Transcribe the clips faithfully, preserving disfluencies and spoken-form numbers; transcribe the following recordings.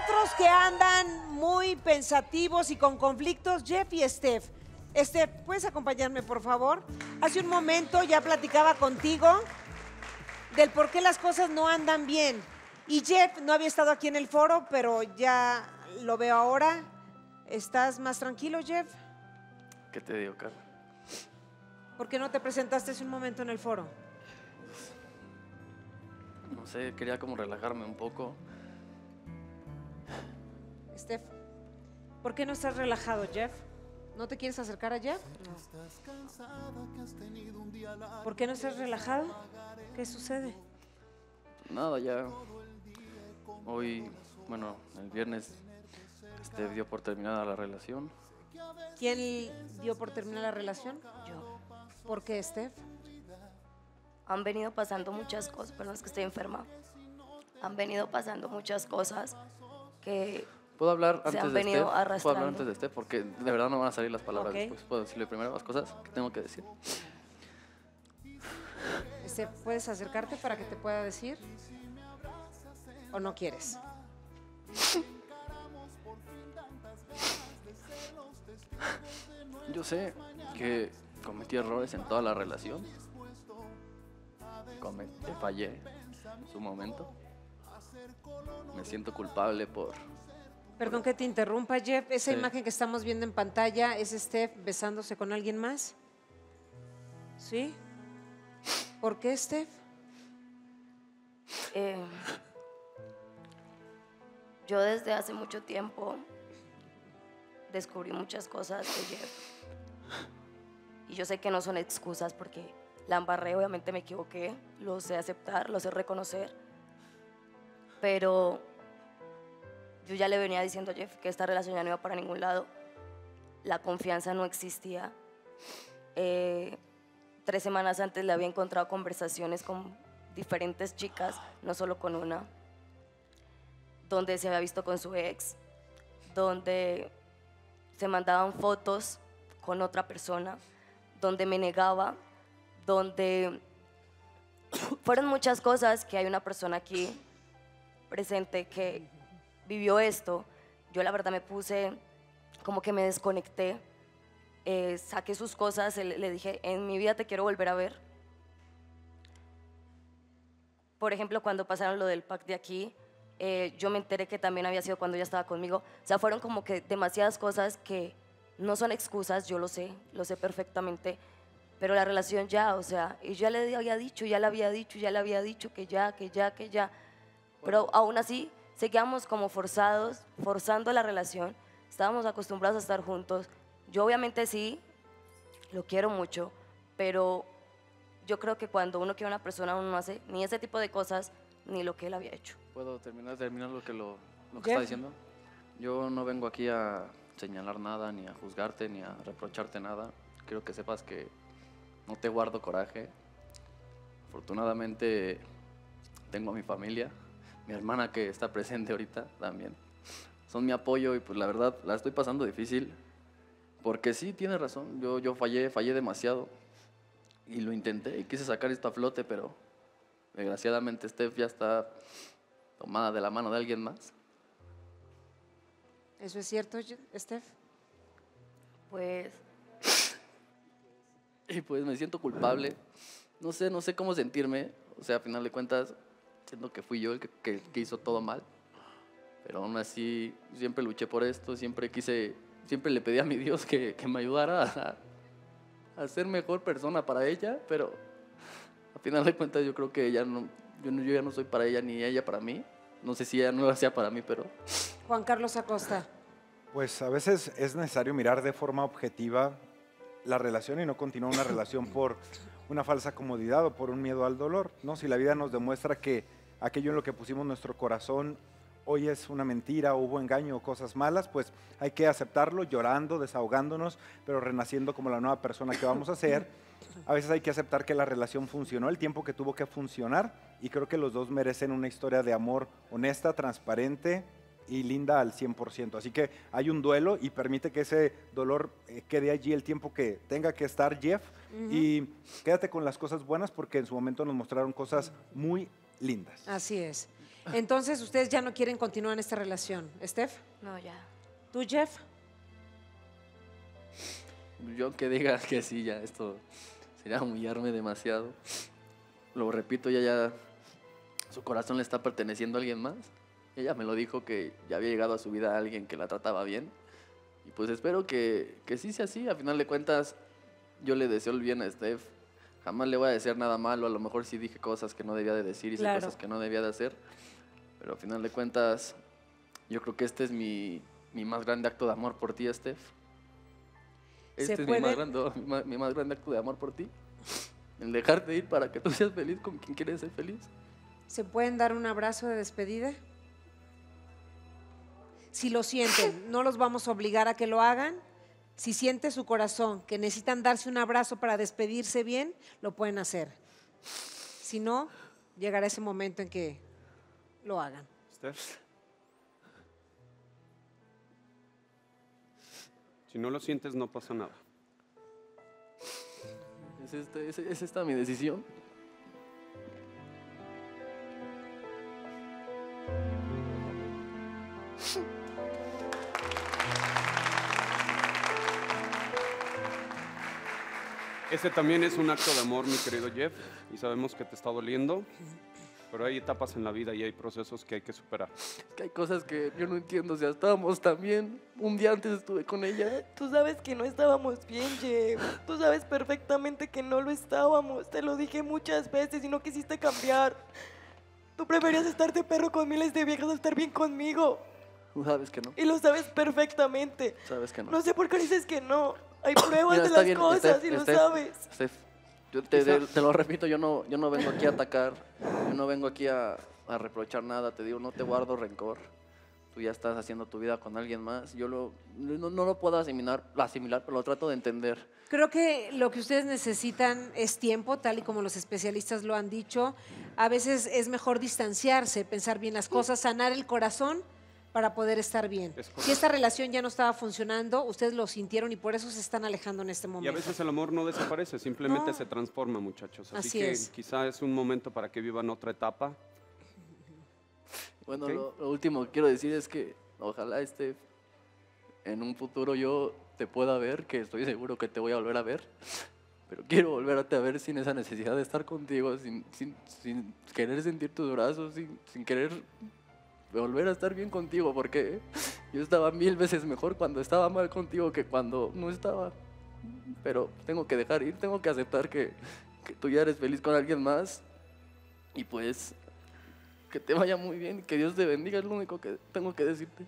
otros que andan muy pensativos y con conflictos, Jeff y Steph. Steph, ¿puedes acompañarme, por favor? Hace un momento ya platicaba contigo del por qué las cosas no andan bien. Y Jeff no había estado aquí en el foro, pero ya lo veo ahora. ¿Estás más tranquilo, Jeff? ¿Qué te digo, Carla? ¿Por qué no te presentaste hace un momento en el foro? No sé, quería como relajarme un poco. Steph, ¿por qué no estás relajado, Jeff? ¿No te quieres acercar a Jeff? No. ¿Por qué no estás relajado? ¿Qué sucede? Nada, ya. Hoy, bueno, el viernes este, dio por terminada la relación. ¿Quién dio por terminar la relación? Yo. ¿Por qué, Steph? Han venido pasando muchas cosas, perdón, es que estoy enferma. Han venido pasando muchas cosas que ¿Puedo hablar se antes han de venido Steph? ¿Puedo arrastrando. hablar antes de Steph? Porque de verdad no van a salir las palabras Ok. después. ¿Puedo decirle primero las cosas que tengo que decir? Steph, ¿puedes acercarte para que te pueda decir? ¿O no quieres? Yo sé que cometí errores en toda la relación. Cometí, fallé en su momento. Me siento culpable por... Perdón que te interrumpa, Jeff. Esa Sí. imagen que estamos viendo en pantalla es Steph besándose con alguien más. ¿Sí? ¿Por qué, Steph? eh, yo desde hace mucho tiempo descubrí muchas cosas de Jeff. Y yo sé que no son excusas porque la embarré, obviamente me equivoqué, lo sé aceptar, lo sé reconocer. Pero yo ya le venía diciendo a Jeff que esta relación ya no iba para ningún lado. La confianza no existía. Eh, tres semanas antes le había encontrado conversaciones con diferentes chicas, no solo con una, donde se había visto con su ex, donde se mandaban fotos con otra persona, donde me negaba, donde fueron muchas cosas que hay una persona aquí presente que vivió esto. Yo la verdad me puse como que me desconecté, eh, saqué sus cosas, le, le dije, en mi vida te quiero volver a ver. Por ejemplo, cuando pasaron lo del pack de aquí, eh, yo me enteré que también había sido cuando ella estaba conmigo. O sea, fueron como que demasiadas cosas que no son excusas, yo lo sé, lo sé perfectamente, pero la relación ya, o sea, y ya le había dicho, ya le había dicho, ya le había dicho que ya, que ya, que ya, pero aún así seguíamos como forzados, forzando la relación, estábamos acostumbrados a estar juntos. Yo obviamente sí, lo quiero mucho, pero yo creo que cuando uno quiere a una persona, uno no hace ni ese tipo de cosas, ni lo que él había hecho. ¿Puedo terminar, terminar lo que, lo, lo que Jeff. está diciendo? Yo no vengo aquí a señalar nada, ni a juzgarte, ni a reprocharte nada. Quiero que sepas que no te guardo coraje. Afortunadamente tengo a mi familia, mi hermana que está presente ahorita también. Son mi apoyo y pues la verdad la estoy pasando difícil. Porque sí, tienes razón, yo, yo fallé, fallé demasiado. Y lo intenté y quise sacar esto a flote, pero desgraciadamente Steph ya está tomada de la mano de alguien más. ¿Eso es cierto, Steph? Pues Y pues me siento culpable. No sé, no sé cómo sentirme. O sea, a final de cuentas, siento que fui yo el que, que, que hizo todo mal. Pero aún así, siempre luché por esto, siempre quise, siempre le pedí a mi Dios que, que me ayudara a, a ser mejor persona para ella, pero a final de cuentas yo creo que ella no, yo, no, yo ya no soy para ella ni ella para mí. No sé si ella no sea para mí, pero... Juan Carlos Acosta. Pues a veces es necesario mirar de forma objetiva la relación y no continuar una relación por una falsa comodidad o por un miedo al dolor, ¿no? Si la vida nos demuestra que aquello en lo que pusimos nuestro corazón hoy es una mentira, o hubo engaño o cosas malas, pues hay que aceptarlo llorando, desahogándonos, pero renaciendo como la nueva persona que vamos a ser. A veces hay que aceptar que la relación funcionó el tiempo que tuvo que funcionar y creo que los dos merecen una historia de amor honesta, transparente y linda al cien por ciento. Así que hay un duelo y permite que ese dolor eh, quede allí el tiempo que tenga que estar, Jeff. Uh-huh. Y quédate con las cosas buenas porque en su momento nos mostraron cosas muy lindas. Así es. Entonces, ustedes ya no quieren continuar en esta relación. ¿Steph? No, ya. ¿Tú, Jeff? Yo que diga que sí, ya esto sería humillarme demasiado. Lo repito, ya ya su corazón le está perteneciendo a alguien más. Ella me lo dijo que ya había llegado a su vida a alguien que la trataba bien. Y pues espero que, que sí sea así. A final de cuentas, yo le deseo el bien a Steph. Jamás le voy a desear nada malo. A lo mejor sí dije cosas que no debía de decir, hice Claro. cosas que no debía de hacer. Pero a final de cuentas, yo creo que este es mi, mi más grande acto de amor por ti, Steph. ¿Se Este es mi más, puede? grande, mi, más, mi más grande acto de amor por ti. El dejarte ir para que tú seas feliz con quien quieres ser feliz. ¿Se pueden dar un abrazo de despedida? Si lo sienten, no los vamos a obligar a que lo hagan. Si siente su corazón que necesitan darse un abrazo para despedirse bien, lo pueden hacer. Si no, llegará ese momento en que lo hagan. Steph. Si no lo sientes, no pasa nada. ¿Es, este, es, es esta mi decisión? Ese también es un acto de amor, mi querido Jeff, y sabemos que te está doliendo, pero hay etapas en la vida y hay procesos que hay que superar. Es que hay cosas que yo no entiendo. O sea, estábamos también. Un día antes estuve con ella. Tú sabes que no estábamos bien, Jeff. Tú sabes perfectamente que no lo estábamos. Te lo dije muchas veces y no quisiste cambiar. Tú preferías estar de perro con miles de viejas a estar bien conmigo. Tú sabes que no. Y lo sabes perfectamente. Sabes que no. No sé por qué dices que no. Hay pruebas Mira, de está las bien, cosas Steph, y lo Steph, sabes. Steph, yo te, te- te lo repito, yo no, yo no vengo aquí a atacar, yo no vengo aquí a, a reprochar nada, te digo, no te guardo rencor. Tú ya estás haciendo tu vida con alguien más. Yo lo, no, no lo puedo asimilar, asimilar, pero lo trato de entender. Creo que lo que ustedes necesitan es tiempo, tal y como los especialistas lo han dicho. A veces es mejor distanciarse, pensar bien las cosas, sanar el corazón para poder estar bien. Es correcto. Si esta relación ya no estaba funcionando, ustedes lo sintieron y por eso se están alejando en este Y a momento. veces el amor no desaparece, simplemente No. se transforma, muchachos. Así, Así que es. quizá es un momento para que vivan otra etapa. Bueno, Ok. lo, lo último que quiero decir es que ojalá este, en un futuro yo te pueda ver, que estoy seguro que te voy a volver a ver, pero quiero volverte a ver sin esa necesidad de estar contigo, sin, sin, sin querer sentir tus brazos, sin, sin querer volver a estar bien contigo, porque yo estaba mil veces mejor cuando estaba mal contigo que cuando no estaba. Pero tengo que dejar ir, tengo que aceptar que, que tú ya eres feliz con alguien más y pues que te vaya muy bien, que Dios te bendiga, es lo único que tengo que decirte.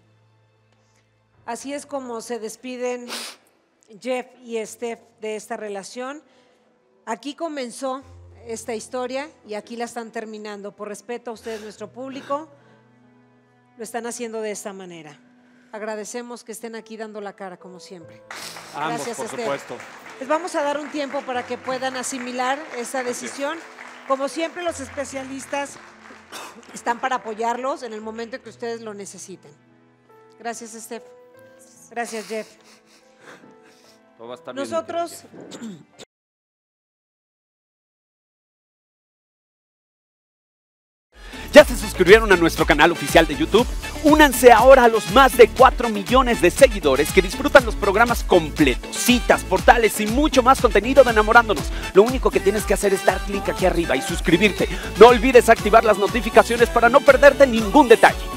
Así es como se despiden Jeff y Steph de esta relación. Aquí comenzó esta historia y aquí la están terminando. Por respeto a ustedes, nuestro público, lo están haciendo de esta manera. Agradecemos que estén aquí dando la cara como siempre. Ambos, Gracias, por Steph. supuesto. Les vamos a dar un tiempo para que puedan asimilar esa decisión. Como siempre, los especialistas están para apoyarlos en el momento en que ustedes lo necesiten. Gracias, Steph. Gracias, Jeff. Todo va a estar bien, mi Nosotros querido Jeff. ¿Ya se suscribieron a nuestro canal oficial de YouTube? Únanse ahora a los más de cuatro millones de seguidores que disfrutan los programas completos, citas, portales y mucho más contenido de Enamorándonos. Lo único que tienes que hacer es dar clic aquí arriba y suscribirte. No olvides activar las notificaciones para no perderte ningún detalle.